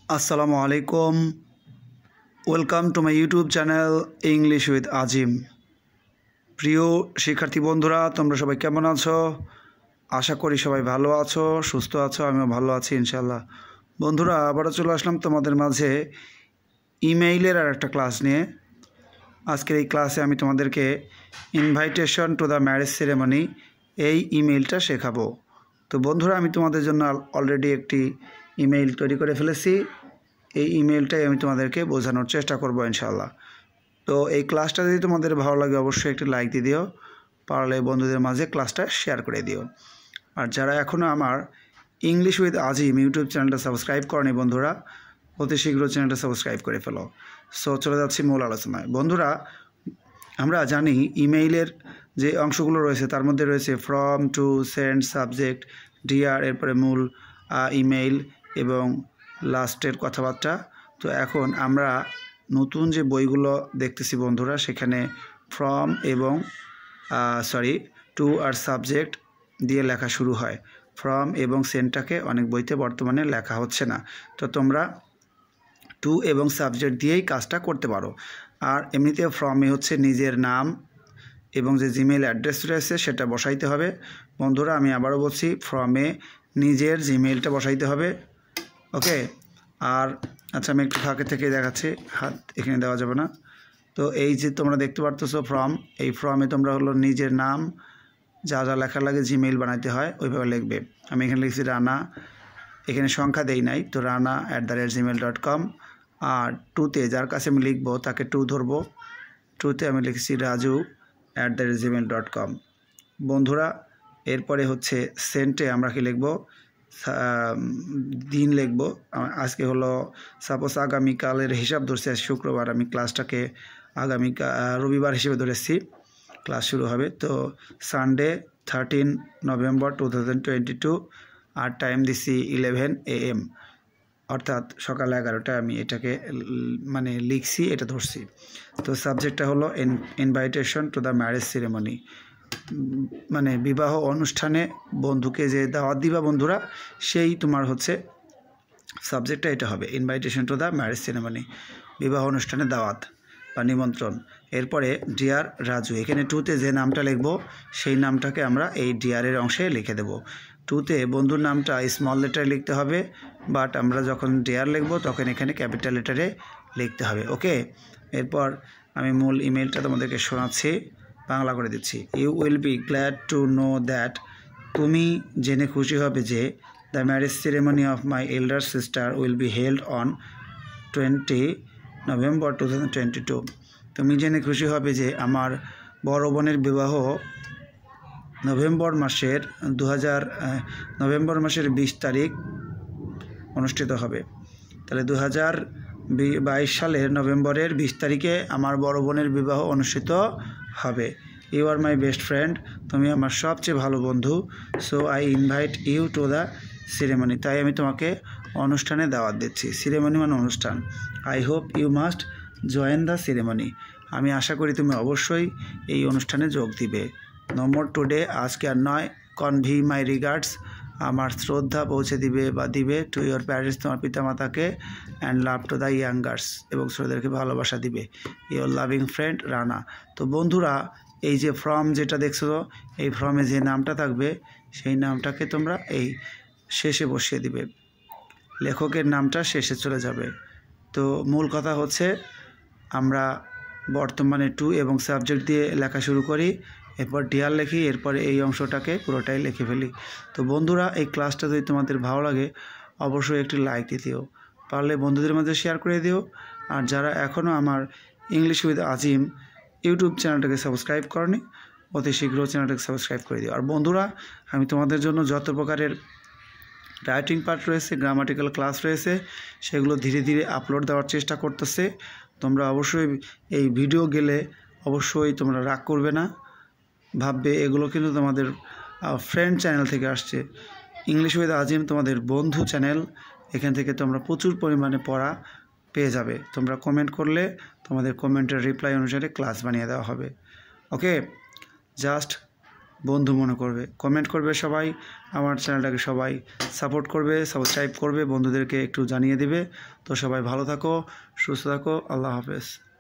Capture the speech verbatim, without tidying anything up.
আসসালামু আলাইকুম। Welcome to my YouTube channel English with Azim. প্রিয় শিক্ষার্থী বন্ধুরা, তোমরা সবাই কেমন আছো? আশা করি সবাই ভালো আছো, সুস্থ আছো। আমিও ভালো আছি ইনশাল্লাহ। বন্ধুরা, আবারও চলে আসলাম তোমাদের মাঝে ইমেইলের আর একটা ক্লাস নিয়ে। আজকের এই ক্লাসে আমি তোমাদেরকে invitation to the marriage ceremony এই ইমেইলটা শেখাবো। তো বন্ধুরা, আমি তোমাদের জন্য অলরেডি একটি ইমেইল তৈরি করে ফেলেছি। এই ইমেইলটাই আমি তোমাদেরকে বোঝানোর চেষ্টা করব ইনশাআল্লাহ। তো এই ক্লাসটা যদি তোমাদের ভালো লাগে অবশ্যই একটি লাইক দিয়ে দিও, পারলে বন্ধুদের মাঝে ক্লাসটা শেয়ার করে দিও। আর যারা এখনও আমার ইংলিশ উইথ আজিম ইউটিউব চ্যানেলটা সাবস্ক্রাইব করেনি বন্ধুরা, অতি শীঘ্র চ্যানেলটা সাবস্ক্রাইব করে ফেলো। সো চলে যাচ্ছি মূল আলোচনায়। বন্ধুরা, আমরা জানি ইমেইলের যে অংশগুলো রয়েছে তার মধ্যে রয়েছে from, to, send, subject, dear, এরপরে মূল ইমেইল এবং লাস্টের কথাবার্তা। তো এখন আমরা নতুন যে বইগুলো দেখতেছি বন্ধুরা, সেখানে ফ্রম এবং সরি টু আর সাবজেক্ট দিয়ে লেখা শুরু হয়। ফ্রম এবং সেন্ডটাকে অনেক বইতে বর্তমানে লেখা হচ্ছে না। তো তোমরা টু এবং সাবজেক্ট দিয়েই কাজটা করতে পারো। আর এমনিতে ফ্রমে হচ্ছে নিজের নাম এবং যে জিমেইল অ্যাড্রেস রয়েছে সেটা বসাইতে হবে। বন্ধুরা, আমি আবারও বলছি, ফ্রমে নিজের জিমেইলটা বসাইতে হবে। ওকে। আর আচ্ছা, আমি একটু ফাঁকে থেকে দেখাচ্ছি, হাত এখানে দেওয়া যাবে না। তো এই যে তোমরা দেখতে পারতেছো ফ্রম, এই ফ্রমে তোমরা হলো নিজের নাম যা যা লেখা লাগে জিমেইল বানাইতে হয় ওইভাবে লিখবে। আমি এখানে লিখছি রানা, এখানে সংখ্যা দেই নাই, তো Rana at the rate Gmail dot com. আর টুতে যার কাছে আমি লিখবো তাকে টু ধরবো, টুতে আমি লিখছি Raju at the rate Gmail dot com. বন্ধুরা, এরপরে হচ্ছে সেন্টে আমরা কি লিখবো, দিন লিখব। আজকে হলো সাপোজ আগামীকালের হিসাব ধরছি, আজ শুক্রবার, আমি ক্লাসটাকে আগামীকাল রবিবার হিসেবে ধরেছি, ক্লাস শুরু হবে। তো Sunday thirteen November two thousand twenty two আর টাইম দিছি ইলেভেন এ এম, অর্থাৎ সকাল এগারোটায় আমি এটাকে মানে লিখছি, এটা ধরছি। তো সাবজেক্টটা হলো invitation to the marriage ceremony, মানে বিবাহ অনুষ্ঠানে বন্ধুকে যে দাওয়াত দিবা বন্ধুরা, সেই তোমার হচ্ছে সাবজেক্টটা এটা হবে, invitation to the marriage ceremony, বিবাহ অনুষ্ঠানে দাওয়াত বা নিমন্ত্রণ। এরপরে ডিয়ার রাজু, এখানে টুতে যে নামটা লিখব সেই নামটাকে আমরা এই ডিয়ারের অংশে লিখে দেব। টুতে বন্ধুর নামটা স্মল লেটারে লিখতে হবে, বাট আমরা যখন ডিয়ার লিখব তখন এখানে ক্যাপিটাল লেটারে লিখতে হবে। ওকে। এরপর আমি মূল ইমেলটা তোমাদেরকে শোনাচ্ছি, বাংলা করে দিচ্ছি। You will be glad to know that, তুমি জেনে খুশি হবে যে the marriage ceremony of my elder sister will be held on twenty November two thousand twenty two. তুমি জেনে খুশি হবে যে আমার বড় বোনের বিবাহ নভেম্বর মাসের দু হাজার নভেম্বর মাসের বিশ তারিখ অনুষ্ঠিত হবে। তাহলে দু হাজার বাইশ সালের নভেম্বরের বিশ তারিখে আমার বড় বোনের বিবাহ অনুষ্ঠিত হবে। You are my best friend, তুমি আমার সবচেয়ে ভালো বন্ধু। So I invite you to the ceremony, তাই আমি তোমাকে অনুষ্ঠানে দাওয়াত দিচ্ছি। সেরেমনি মানে অনুষ্ঠান। I hope you must join the ceremony, আমি আশা করি তুমি অবশ্যই এই অনুষ্ঠানে যোগ দিবে। নম্বর টুডে, আজকে আর নয়। কনভি মাই রিগার্ডস, আমার শ্রদ্ধা পৌঁছে দিবে বা দিবে টু ইয়োর প্যারেন্টস, তোমার পিতামাতাকে, and love to the youngers, এবং ছোটদেরকে ভালোবাসা দিবে। Your loving friend Rana. তো বন্ধুরা, এই যে ফ্রম যেটা দেখছো, এই ফ্রমে যে নামটা থাকবে সেই নামটাকে তোমরা এই শেষে বসিয়ে দিবে, লেখকের নামটা শেষে চলে যাবে। তো মূল কথা হচ্ছে আমরা বর্তমানে টু এবং সাবজেক্ট দিয়ে লেখা শুরু করি, এরপর ডিয়ার লিখি, এরপরে এই অংশটাকে পুরোটাই লিখে ফেলি। তো বন্ধুরা, এই ক্লাসটা যদি তোমাদের ভালো লাগে অবশ্যই একটি লাইক দিয়ে দিও, পারলে বন্ধুদের মধ্যে শেয়ার করে দিও। আর যারা এখনও আমার ইংলিশ উইথ আজিম ইউটিউব চ্যানেলটাকে সাবস্ক্রাইব করনি, অতি শীঘ্র চ্যানেলটাকে সাবস্ক্রাইব করে দিও। আর বন্ধুরা, আমি তোমাদের জন্য যত প্রকারের রাইটিং পার্ট রয়েছে, গ্রামাটিক্যাল ক্লাস রয়েছে, সেগুলো ধীরে ধীরে আপলোড দেওয়ার চেষ্টা করতেছে। তোমরা অবশ্যই এই ভিডিও গেলে অবশ্যই তোমরা রাগ করবে না, ভাববে এগুলো কিন্তু তোমাদের ফ্রেন্ড চ্যানেল থেকে আসছে। ইংলিশ উইথ আজিম তোমাদের বন্ধু চ্যানেল, এখান থেকে তোমরা প্রচুর পরিমাণে পড়া পেয়ে যাবে। তোমরা কমেন্ট করলে তোমাদের কমেন্টের রিপ্লাই অনুসারে ক্লাস বানিয়ে দেওয়া হবে। ওকে, জাস্ট বন্ধু মনে করবে, কমেন্ট করবে সবাই, আমার চ্যানেলটাকে সবাই সাপোর্ট করবে, সাবস্ক্রাইব করবে, বন্ধুদেরকে একটু জানিয়ে দিবে। তো সবাই ভালো থাকো, সুস্থ থাকো, আল্লাহ হাফেজ।